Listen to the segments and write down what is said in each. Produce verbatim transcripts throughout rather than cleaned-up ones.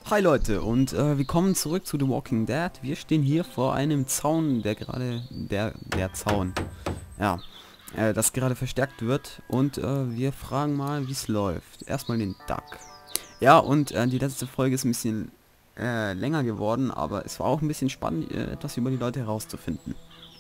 Hi Leute und äh, willkommen zurück zu The Walking Dead. Wir stehen hier vor einem Zaun, der gerade, der, der Zaun, ja, äh, das gerade verstärkt wird und äh, wir fragen mal, wie es läuft. Erstmal den Duck. Ja, und äh, die letzte Folge ist ein bisschen äh, länger geworden, aber es war auch ein bisschen spannend, äh, etwas über die Leute herauszufinden.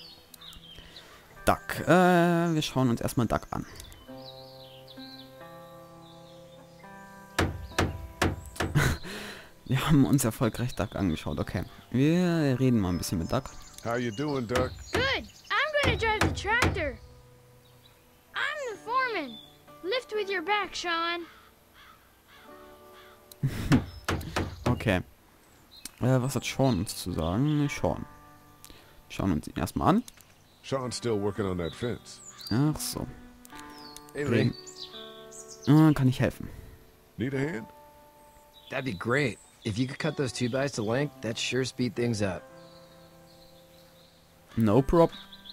Duck, äh, wir schauen uns erstmal Duck an. Wir haben uns erfolgreich Duck angeschaut, okay. Wir reden mal ein bisschen mit Duck. How you doing, Duck? Good. I'm gonna drive the tractor. I'm the foreman. Lift with your back, Sean. Okay. Äh, was hat Sean uns zu sagen? Sean. Schauen uns ihn erstmal an. Sean's still working on that fence. Ach so. Hey, Lee. Äh, kann ich helfen? Need a hand? That'd be great. If you could cut those two guys to length, that'd sure speed things up. No prob.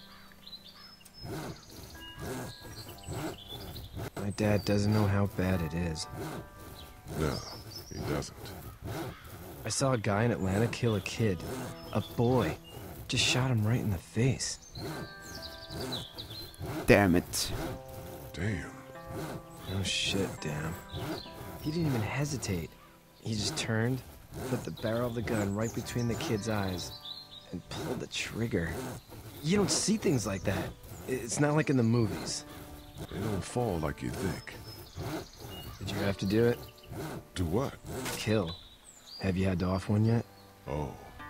My dad doesn't know how bad it is. No, he doesn't. I saw a guy in Atlanta kill a kid. A boy. Just shot him right in the face. Damn it. Damn. Oh shit, damn. He didn't even hesitate. He just turned, put the barrel of the gun right between the kid's eyes, and pulled the trigger. You don't see things like that. It's not like in the movies. They don't fall like you think. Did you have to do it? Do what? Kill. Have you had to off one yet? Oh,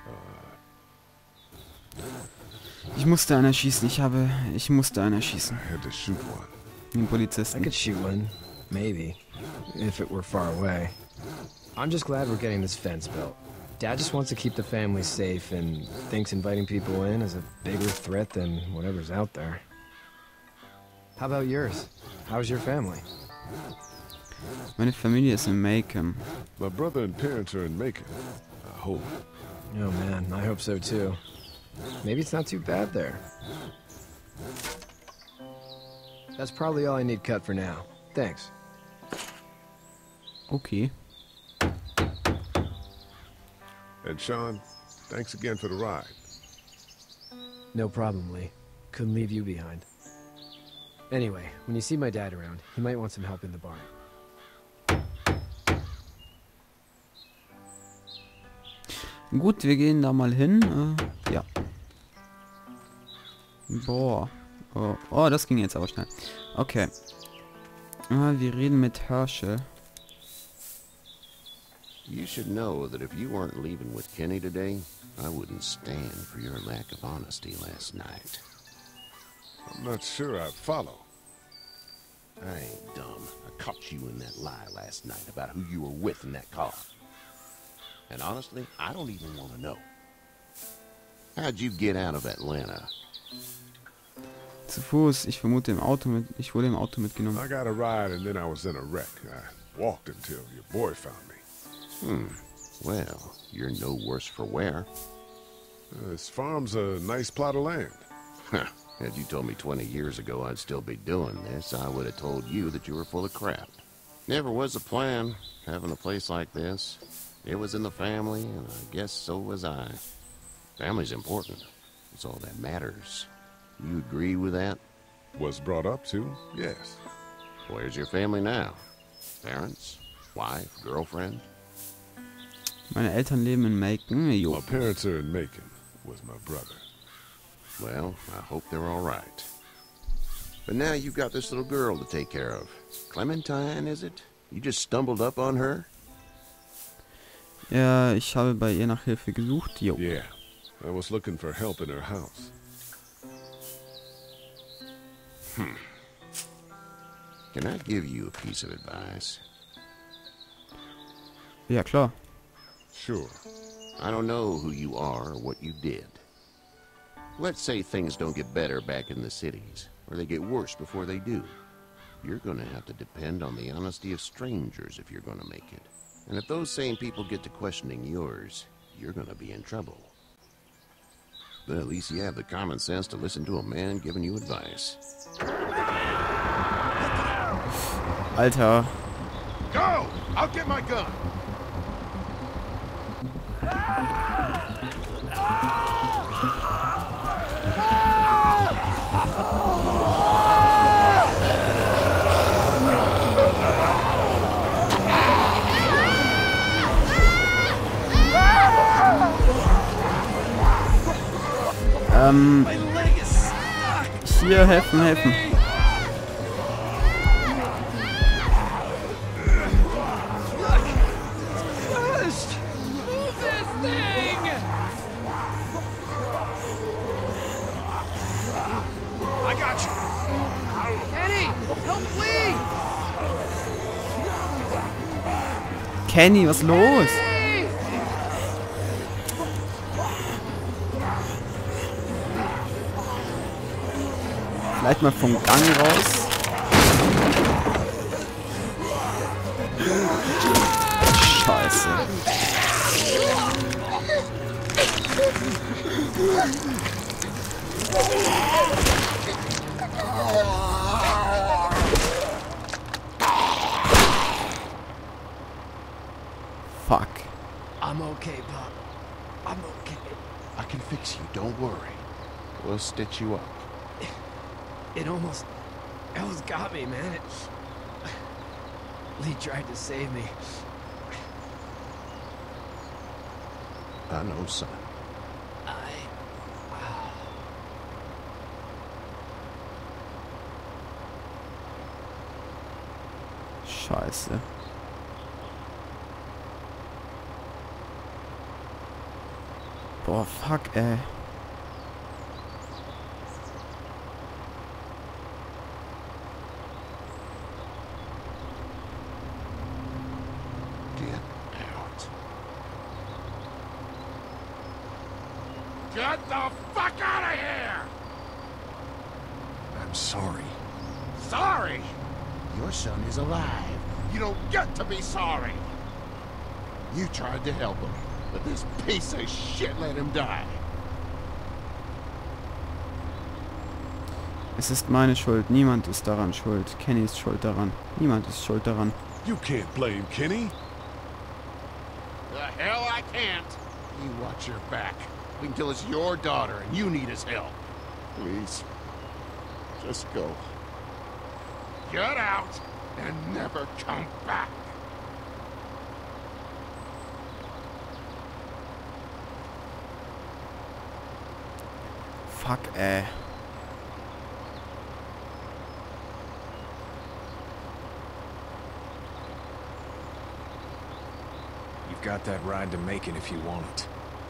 Ich musste einen schießen. Ich habe... Ich musste einen schießen. I had to shoot one. Den I Polizisten. could shoot one. Maybe. If it were far away. I'm just glad we're getting this fence built. Dad just wants to keep the family safe and thinks inviting people in is a bigger threat than whatever's out there. How about yours? How's your family? Meine Familie ist in Macon. My brother and parents are in Macon. I hope. Oh man, I hope so too. Maybe it's not too bad there. That's probably all I need cut for now. Thanks. Okay. And Sean, thanks again for the ride. No problem, Lee. Couldn't leave you behind. Anyway, when you see my dad around, he might want some help in the barn. Gut, wir gehen da mal hin. Äh, ja. Boah. Oh, oh, das ging jetzt aber schnell. Okay. Äh, wir reden mit Herschel. You should know that if you weren't leaving with Kenny today, I wouldn't stand for your lack of honesty last night. I'm not sure I'd follow. I ain't dumb. I caught you in that lie last night about who you were with in that car. And honestly, I don't even want to know. How'd you get out of Atlanta? Zu Fuß. Ich vermute im Auto mit. Ich wurde im Auto mitgenommen. I got a ride and then I was in a wreck. I walked until your boy found me. Hmm. Well, you're no worse for wear. Uh, this farm's a nice plot of land. Huh. Had you told me twenty years ago I'd still be doing this, I would have told you that you were full of crap. Never was a plan, having a place like this. It was in the family, and I guess so was I. Family's important. It's all that matters. You agree with that? Was brought up to, yes. Where's your family now? Parents? Wife? Girlfriend? Meine Eltern leben in Macon. Jo. My parents are in Macon, was my brother. Well, I hope they're all right. But now you've got this little girl to take care of. Clementine, is it? You just stumbled up on her? Ja, ich habe bei ihr nach Hilfe gesucht. Jo. Yeah, I was looking for help in her house. Hmm. Can I give you a piece of advice? Ja, klar. Sure. I don't know who you are or what you did. Let's say things don't get better back in the cities, or they get worse before they do. You're gonna have to depend on the honesty of strangers if you're gonna make it. And if those same people get to questioning yours, you're gonna be in trouble. But at least you have the common sense to listen to a man giving you advice. Alter. Go! I'll get my gun. Ähm... Hier, helfen, helfen. Kenny, was ist los? Vielleicht mal vom Gang raus. Scheiße. Fuck. I'm okay, Pop. I'm okay. I can fix you, don't worry. We'll stitch you up. It almost... It almost got me, man. It... Lee tried to save me. I know, son. I... Scheiße. Boah, fuck, ey. Get out. Get the fuck out of here! I'm sorry. Sorry! Your son is alive. You don't get to be sorry! You tried to help him, but this piece of shit let him die. Es ist meine Schuld. Niemand ist daran schuld. Kenny ist schuld daran. Niemand ist schuld daran. You can't blame Kenny. The hell I can't. You watch your back. Wait until it's your daughter and you need his help. Please. Just go. Get out and never come back! Fuck, ey. You've got that ride to Macon if you want it.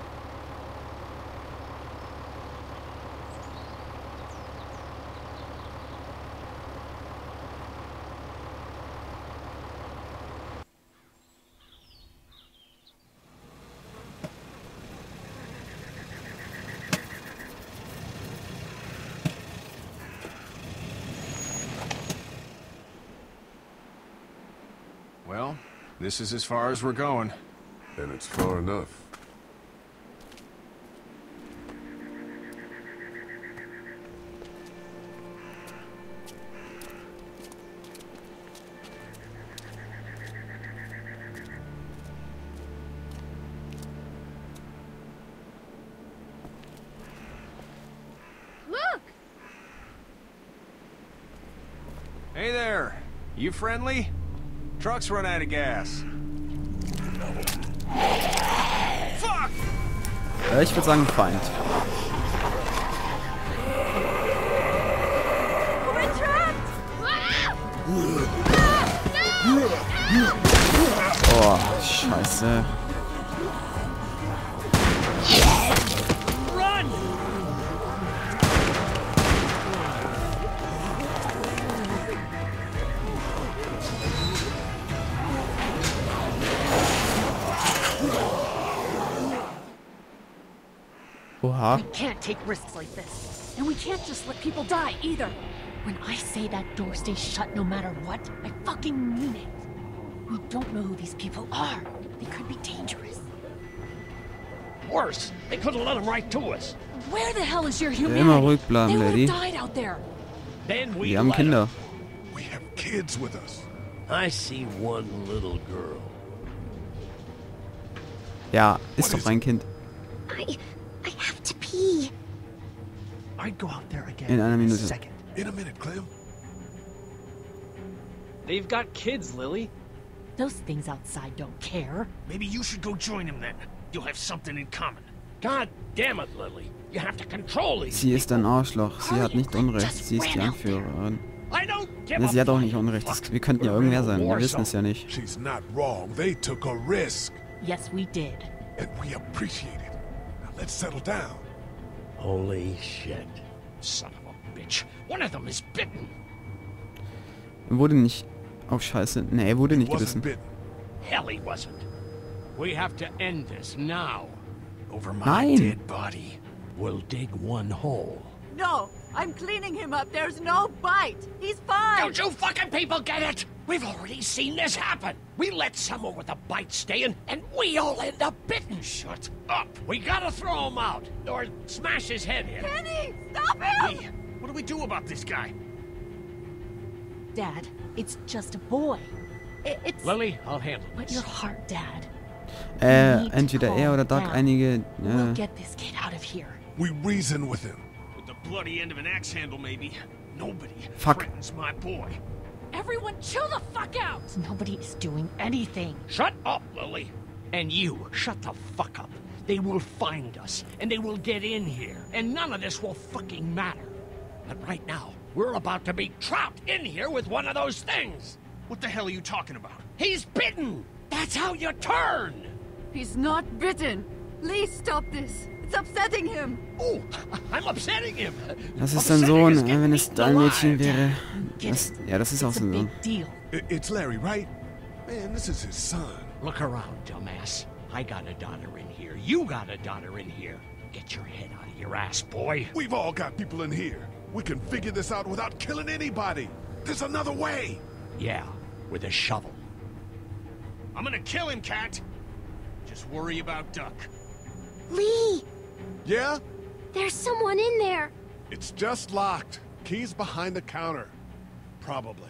Well, this is as far as we're going. And it's far enough. Look! Hey there! You friendly? Truck's run out of gas. Fuck! Äh, ich würde sagen Feind. We're trapped! Oh, scheiße. Oha. We can't take risks like this. And we can't just let people die, either. When I say that door stays shut no matter what, I fucking mean it. We don't know who these people are. They could be dangerous. Worse, they could have let them right to us. Where the hell is your Immer humanity? ruhig bleiben, They would Lady. have died out there. Then we Wir haben let 'em. Kinder. We have kids with us. I see one little girl. Ja, ist What doch is ein Kind. I... I have to pee. I'd go out there again In einer Minute. second. In a minute, Clem. They've got kids, Lily. Those things outside don't care. Maybe you should go join him then. You'll have something in common. God damn it, Lily. You have to control these. Sie ist ein Arschloch. Sie hat nicht Unrecht. Sie ist die Anführerin. Ja, sie hat auch nicht Unrecht. Das, wir könnten ja irgendwer sein. Wir wissen es ja nicht. She's not wrong. They took a risk. Yes, we did. And we appreciate it. Now let's settle down. Holy shit. Son of a bitch. One of them is bitten. Er wurde nicht... Oh, scheiße. Ne, er wurde nicht gebissen. Hell, he wasn't. We have to end this now. Over my Nein. dead body. We'll dig one hole. No, I'm cleaning him up. There's no bite. He's fine. Don't you fucking people get it? We've already seen this happen. We let someone with a bite stay in, and we all end up bitten. Shut up. We gotta throw him out, or smash his head in. Kenny, stop him! Hey, what do we do about this guy? Dad, it's just a boy. I- It's... Lily, I'll handle But this. your heart, Dad. Äh, entweder er oder Doug Down. einige... We'll Äh, get this kid out of here. We reason with him. With the bloody end of an axe handle, maybe. Nobody Fuck. threatens my boy. Everyone chill the fuck out! Nobody is doing anything. Shut up, Lily. And you, shut the fuck up. They will find us, and they will get in here, and none of this will fucking matter. But right now, we're about to be trapped in here with one of those things. What the hell are you talking about? He's bitten. That's how you turn. He's not bitten. Please stop this. It's upsetting him. Oh, I'm upsetting him. das ist sein Sohn, äh, wenn es dein Mädchen wäre. Das, ja, das ist auch It's a sein Sohn. big deal. I- It's Larry, right? Man, this is his son. Look around, dumbass. I got a daughter in here. You got a daughter in here. Get your head out of your ass, boy. We've all got people in here. We can figure this out without killing anybody. There's another way. Yeah, with a shovel. I'm gonna kill him, Cat. Just worry about Duck. Lee, Yeah? there's someone in there. It's just locked. Key's behind the counter. Probably.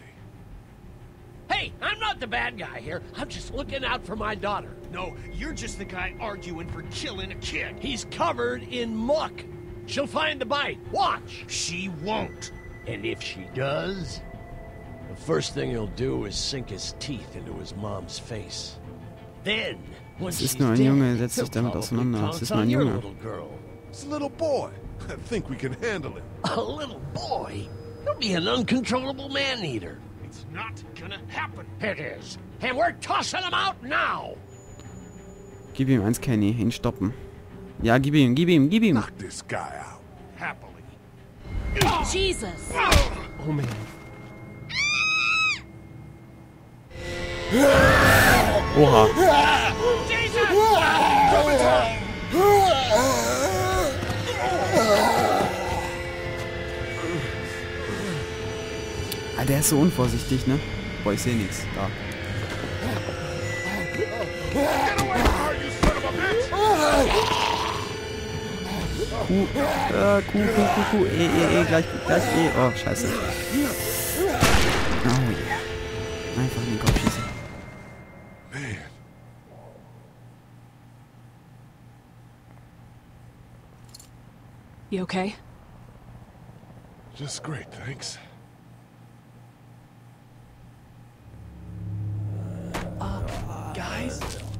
Hey, I'm not the bad guy here. I'm just looking out for my daughter. No, you're just the guy arguing for killing a kid. He's covered in muck. She'll find the bite. Watch. She won't. And if she does, the first thing he'll do is sink his teeth into his mom's face. Then, once Es ist she's nur ein dead, Junge, setzt he'll sich damit probably auseinander. Es pounce ist nur on ein your Junge. little girl. It's a little boy. I think we can handle it. A little boy? He'll be an uncontrollable man-eater. It's not gonna happen. It is. And we're tossing him out now. Gib ihm eins, Kenny. Ihn stoppen. Ja, gib ihm, gib ihm, gib ihm. Knock this guy out. Happily. Jesus! Oh, man. Oha. Ah, der ist so unvorsichtig, ne? Boah, ich sehe nichts. Da. Get away from her, you son of a bitch! Kuh, äh, Kuh, Kuh, Kuh, Kuh, eh, eh, eh, gleich, gleich, eh. Oh, scheiße. Oh yeah. Einfach in den Kopf schießen. Man, You okay? just great, thanks. Guys?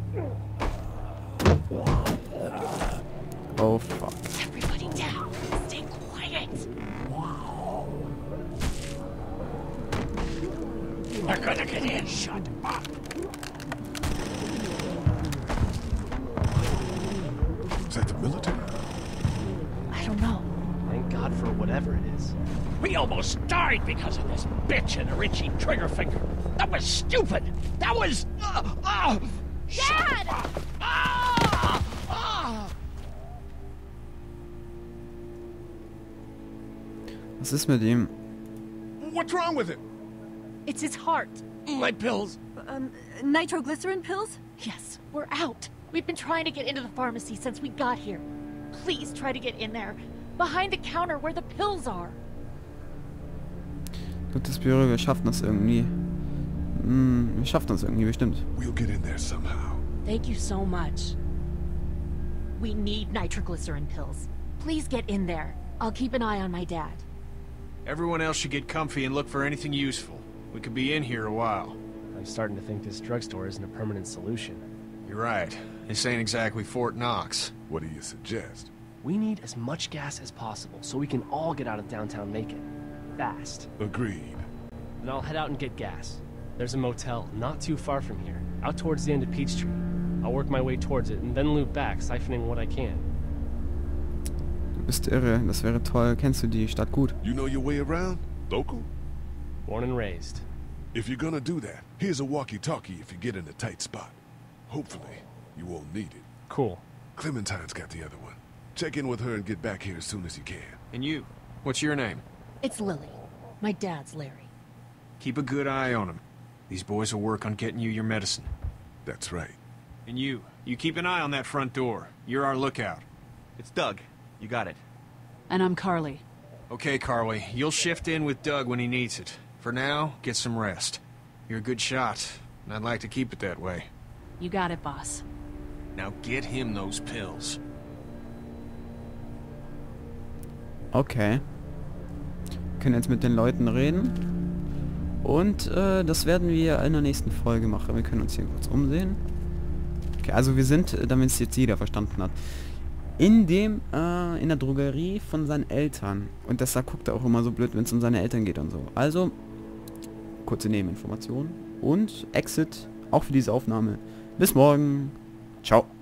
Oh, fuck. Everybody down. Stay quiet. We're gonna get in. Shut up. Is that the military? I don't know. Thank God for whatever it is. We almost died because of this bitch and her itchy trigger finger. That was stupid. That was... Uh, uh, Dad! Ah! Ah! Was ist mit ihm? What's wrong with him? It's his heart. My pills. Um, nitroglycerin pills? Yes, we're out. We've been trying to get into the pharmacy since we got here. Please try to get in there. Behind the counter where the pills are. Gutes Büro, wir schaffen das irgendwie. Hm, wir schaffen das irgendwie, bestimmt. We'll get in there somehow. Thank you so much. We need nitroglycerin pills. Please get in there. I'll keep an eye on my dad. Everyone else should get comfy and look for anything useful. We could be in here a while. I'm starting to think this drugstore isn't a permanent solution. You're right. This ain't exactly Fort Knox. What do you suggest? We need as much gas as possible so we can all get out of downtown Macon. Fast. Agreed. Then I'll head out and get gas. There's a motel not too far from here, out towards the end of Peachtree. I'll work my way towards it and then loop back, siphoning what I can. Du bist irre, das wäre toll. Kennst du die Stadt gut? You know your way around? Local? Born and raised. If you're gonna do that, here's a walkie-talkie if you get in a tight spot. Hopefully, you won't need it. Cool. Clementine's got the other one. Check in with her and get back here as soon as you can. And you, what's your name? It's Lily. My dad's Larry. Keep a good eye on him. These boys will work on getting you your medicine. That's right. And you, you keep an eye on that front door. You're our lookout. It's Doug. You got it. And I'm Carly. Okay, Carly, you'll shift in with Doug when he needs it. For now, get some rest. You're a good shot, and I'd like to keep it that way. You got it, boss. Now get him those pills. Okay. Wir können jetzt mit den Leuten reden. Und äh, das werden wir in der nächsten Folge machen. Wir können uns hier kurz umsehen. Okay, also wir sind, damit es jetzt jeder verstanden hat, in dem, äh, in der Drogerie von seinen Eltern. Und deshalb guckt er auch immer so blöd, wenn es um seine Eltern geht und so. Also, kurze Nebeninformation. Und Exit, auch für diese Aufnahme. Bis morgen. Ciao.